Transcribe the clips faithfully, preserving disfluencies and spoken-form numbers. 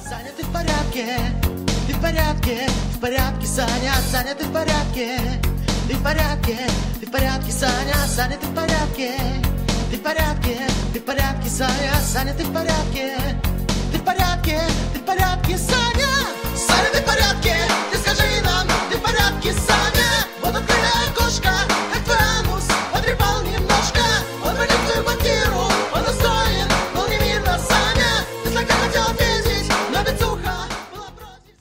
Саня, ты в порядке? Ты в порядке? В порядке, Саня? Саня, ты в порядке? Ты в порядке? Ты в порядке, Саня? Саня, ты в порядке? Ты в порядке? Ты в порядке, Саня? Саня, ты в порядке? Ты в порядке? Ты в порядке, Саня? Саня, ты в порядке? Ты скажи нам, ты в порядке, Саня? Вот открытая окошко, как твой анус, потрепал немножко. Он войдет в твою квартиру, он настроен, был не видно, Саня. Ты слегка хотел ответить, но бицуха была против.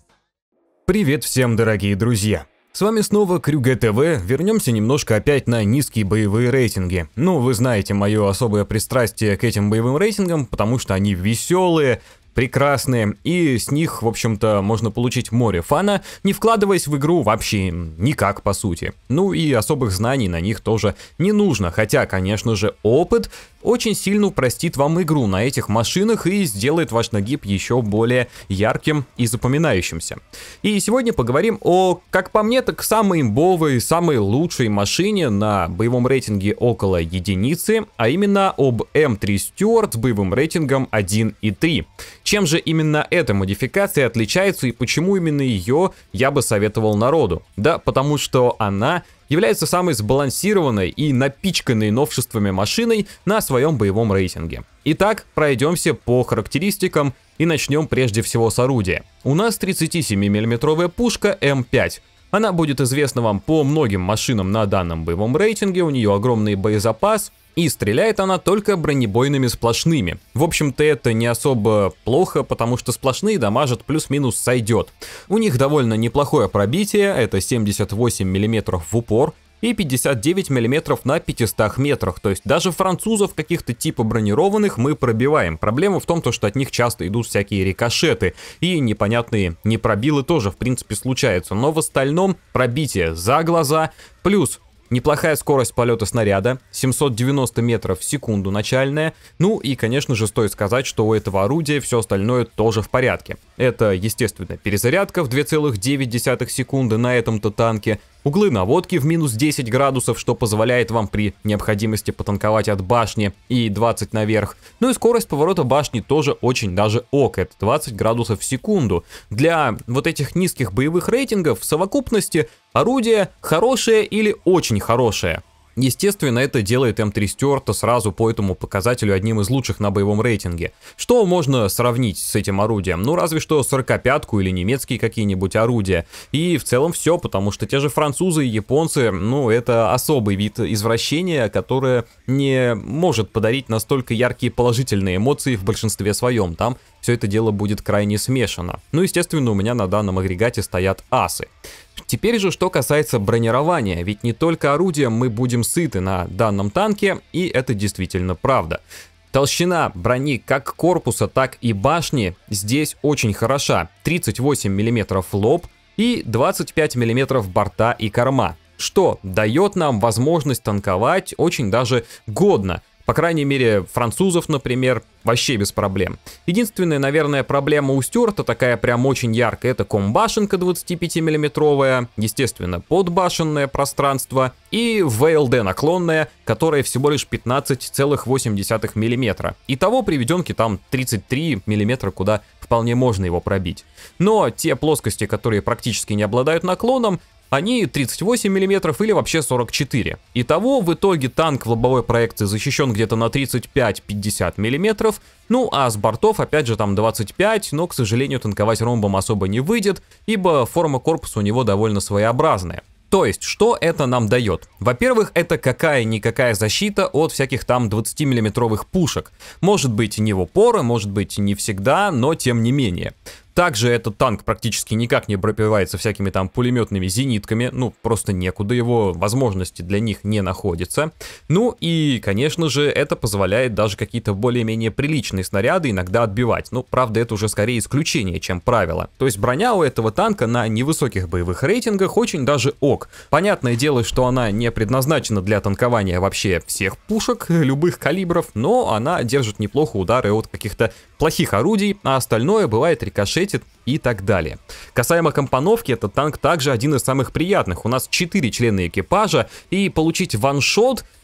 Привет всем, дорогие друзья! С вами снова Крюге ТВ, вернемся немножко опять на низкие боевые рейтинги. Ну, вы знаете мое особое пристрастие к этим боевым рейтингам, потому что они веселые, прекрасные, и с них, в общем-то, можно получить море фана, не вкладываясь в игру вообще никак, по сути. Ну и особых знаний на них тоже не нужно, хотя, конечно же, опыт очень сильно упростит вам игру на этих машинах и сделает ваш нагиб еще более ярким и запоминающимся. И сегодня поговорим о, как по мне, так самой имбовой, самой лучшей машине на боевом рейтинге около единицы, а именно об эм три Стюарт с боевым рейтингом один и три. Чем же именно эта модификация отличается и почему именно ее я бы советовал народу? Да, потому что она является самой сбалансированной и напичканной новшествами машиной на своем боевом рейтинге. Итак, пройдемся по характеристикам и начнем прежде всего с орудия. У нас тридцатисемимиллиметровая пушка эм пять. Она будет известна вам по многим машинам на данном боевом рейтинге, у нее огромный боезапас, и стреляет она только бронебойными сплошными. В общем-то, это не особо плохо, потому что сплошные дамажат плюс-минус сойдет. У них довольно неплохое пробитие, это семьдесят восемь миллиметров в упор и пятьдесят девять миллиметров на пятистах метрах. То есть даже французов каких-то типа бронированных мы пробиваем. Проблема в том, что от них часто идут всякие рикошеты, и непонятные непробилы тоже в принципе случаются. Но в остальном пробитие за глаза, плюс неплохая скорость полета снаряда, семьсот девяносто метров в секунду начальная. Ну и, конечно же, стоит сказать, что у этого орудия все остальное тоже в порядке. Это, естественно, перезарядка в две целых девять десятых секунды на этом-то танке, углы наводки в минус десять градусов, что позволяет вам при необходимости потанковать от башни и двадцать наверх. Ну и скорость поворота башни тоже очень даже ок, это двадцать градусов в секунду. Для вот этих низких боевых рейтингов в совокупности орудие хорошее или очень хорошее. Естественно, это делает эм три Стюарта сразу по этому показателю одним из лучших на боевом рейтинге. Что можно сравнить с этим орудием? Ну, разве что сорокопятку или немецкие какие-нибудь орудия. И в целом все, потому что те же французы и японцы, ну, это особый вид извращения, которое не может подарить настолько яркие положительные эмоции в большинстве своем. Там все это дело будет крайне смешано. Ну, естественно, у меня на данном агрегате стоят асы. Теперь же, что касается бронирования, ведь не только орудием мы будем сыты на данном танке, и это действительно правда. Толщина брони как корпуса, так и башни здесь очень хороша. тридцать восемь миллиметров лоб и двадцать пять миллиметров борта и корма, что дает нам возможность танковать очень даже годно. По крайней мере, французов, например, вообще без проблем. Единственная, наверное, проблема у Стюарта, такая прям очень яркая, это комбашенка двадцатипятимиллиметровая, естественно, подбашенное пространство и вэ эл дэ наклонная, которая всего лишь пятнадцать целых восемь десятых миллиметра. Итого при веденке там тридцать три миллиметра, куда вполне можно его пробить. Но те плоскости, которые практически не обладают наклоном, они тридцать восемь миллиметров или вообще сорок четыре. Итого в итоге танк в лобовой проекции защищен где-то на тридцать пять — пятьдесят миллиметров. Ну а с бортов опять же там двадцать пять, но, к сожалению, танковать ромбом особо не выйдет, ибо форма корпуса у него довольно своеобразная. То есть, что это нам дает? Во-первых, это какая-никакая защита от всяких там двадцатимиллиметровых пушек. Может быть не в упор, может быть не всегда, но тем не менее. Также этот танк практически никак не пробивается всякими там пулеметными зенитками, ну просто некуда, его возможности для них не находятся. Ну и, конечно же, это позволяет даже какие-то более-менее приличные снаряды иногда отбивать. Ну, правда, это уже скорее исключение, чем правило. То есть броня у этого танка на невысоких боевых рейтингах очень даже ок. Понятное дело, что она не предназначена для танкования вообще всех пушек любых калибров, но она держит неплохо удары от каких-то плохих орудий, а остальное бывает рикошет и так далее. Касаемо компоновки, этот танк также один из самых приятных. У нас четыре члена экипажа, и получить ваншот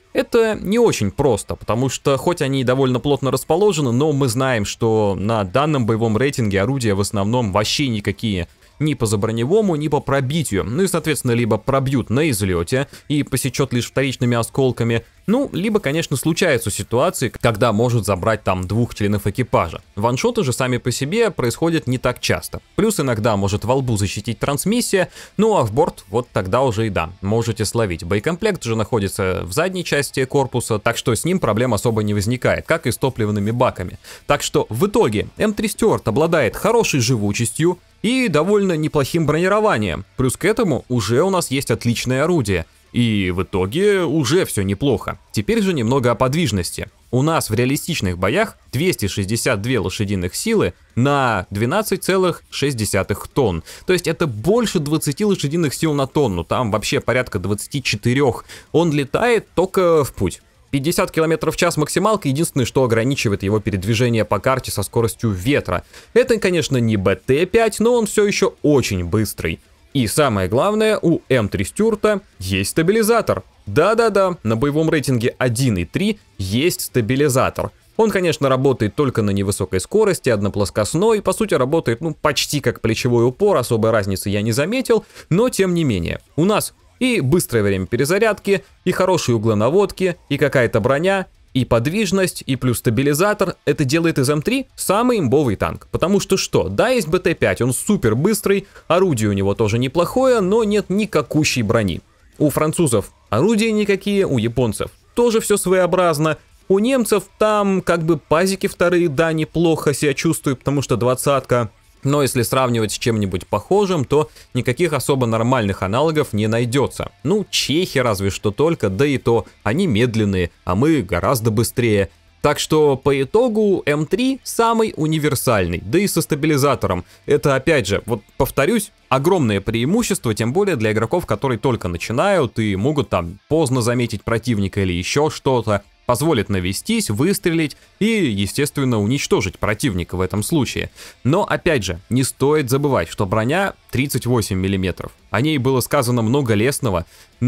Это не очень просто, потому что хоть они и довольно плотно расположены, но мы знаем, что на данном боевом рейтинге орудия в основном вообще никакие ни по заброневому, ни по пробитию. Ну и, соответственно, либо пробьют на излете и посечет лишь вторичными осколками, ну, либо, конечно, случаются ситуации, когда может забрать там двух членов экипажа. Ваншоты же сами по себе происходят не так часто. Плюс иногда может во лбу защитить трансмиссия, ну а в борт вот тогда уже и да, можете словить. Боекомплект же находится в задней части корпуса, так что с ним проблем особо не возникает, как и с топливными баками. Так что в итоге эм три Стюарт обладает хорошей живучестью и довольно неплохим бронированием. Плюс к этому уже у нас есть отличное орудие. И в итоге уже все неплохо. Теперь же немного о подвижности. У нас в реалистичных боях двести шестьдесят две лошадиных силы на двенадцать целых шесть десятых тонн. То есть это больше двадцати лошадиных сил на тонну. Там вообще порядка двадцати четырёх. Он летает только в путь. пятьдесят километров в час максималка, единственное, что ограничивает его передвижение по карте со скоростью ветра. Это, конечно, не бэ тэ пять, но он все еще очень быстрый. И самое главное, у эм три Стюарта есть стабилизатор. Да-да-да, на боевом рейтинге один и три есть стабилизатор. Он, конечно, работает только на невысокой скорости, одноплоскостной, по сути работает, ну, почти как плечевой упор, особой разницы я не заметил, но тем не менее. У нас и быстрое время перезарядки, и хорошие углы наводки, и какая-то броня, и подвижность, и плюс стабилизатор. Это делает из эм три самый имбовый танк. Потому что что? Да, есть бэ тэ пять, он супер быстрый, орудие у него тоже неплохое, но нет никакущей брони. У французов орудия никакие, у японцев тоже все своеобразно. У немцев там как бы пазики вторые, да, неплохо себя чувствуют, потому что двадцатка. Но если сравнивать с чем-нибудь похожим, то никаких особо нормальных аналогов не найдется. Ну, чехи разве что только, да и то они медленные, а мы гораздо быстрее. Так что по итогу эм три самый универсальный, да и со стабилизатором. Это опять же, вот повторюсь, огромное преимущество, тем более для игроков, которые только начинают и могут там поздно заметить противника или еще что-то. Позволит навестись, выстрелить и, естественно, уничтожить противника в этом случае. Но, опять же, не стоит забывать, что броня тридцать восемь миллиметров. О ней было сказано много лестного,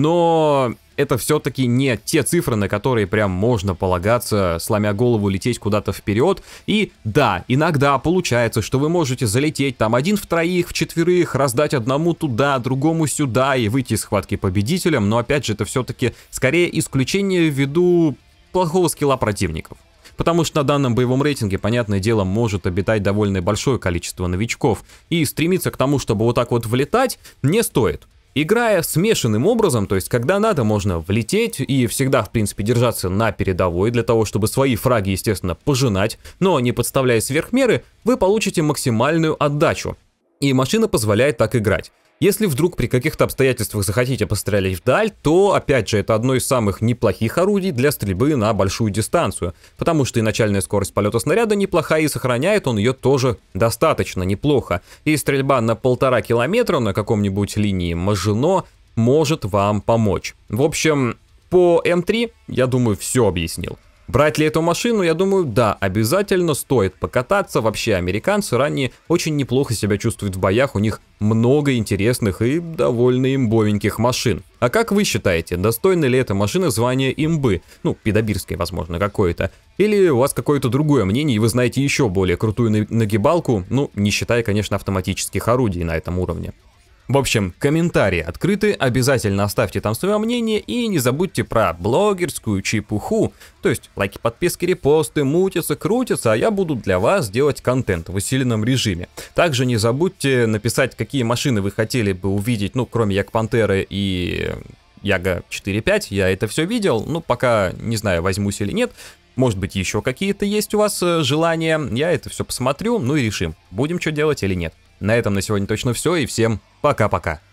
но это все-таки не те цифры, на которые прям можно полагаться, сломя голову, лететь куда-то вперед. И да, иногда получается, что вы можете залететь там один в троих, в четверых, раздать одному туда, другому сюда и выйти из схватки победителем, но, опять же, это все-таки скорее исключение ввиду плохого скилла противников. Потому что на данном боевом рейтинге, понятное дело, может обитать довольно большое количество новичков, и стремиться к тому, чтобы вот так вот влетать, не стоит. Играя смешанным образом, то есть когда надо, можно влететь и всегда, в принципе, держаться на передовой, для того, чтобы свои фраги, естественно, пожинать, но не подставляя сверх меры, вы получите максимальную отдачу. И машина позволяет так играть. Если вдруг при каких-то обстоятельствах захотите пострелять вдаль, то, опять же, это одно из самых неплохих орудий для стрельбы на большую дистанцию, потому что и начальная скорость полета снаряда неплохая, и сохраняет он ее тоже достаточно неплохо. И стрельба на полтора километра на каком-нибудь линии Мажино может вам помочь. В общем, по эм три, я думаю, все объяснил. Брать ли эту машину, я думаю, да, обязательно стоит покататься. Вообще, американцы ранее очень неплохо себя чувствуют в боях, у них много интересных и довольно имбовеньких машин. А как вы считаете, достойна ли эта машина звания имбы? Ну, пидобирской, возможно, какое-то. Или у вас какое-то другое мнение, и вы знаете еще более крутую нагибалку, ну, не считая, конечно, автоматических орудий на этом уровне. В общем, комментарии открыты, обязательно оставьте там свое мнение и не забудьте про блогерскую чепуху, то есть лайки, подписки, репосты, мутятся, крутятся, а я буду для вас делать контент в усиленном режиме. Также не забудьте написать, какие машины вы хотели бы увидеть, ну, кроме Як-Пантеры и Яга четыре пять, я это все видел, ну, пока не знаю, возьмусь или нет. Может быть, еще какие-то есть у вас желания, я это все посмотрю, ну и решим, будем что делать или нет. На этом на сегодня точно все, и всем пока-пока.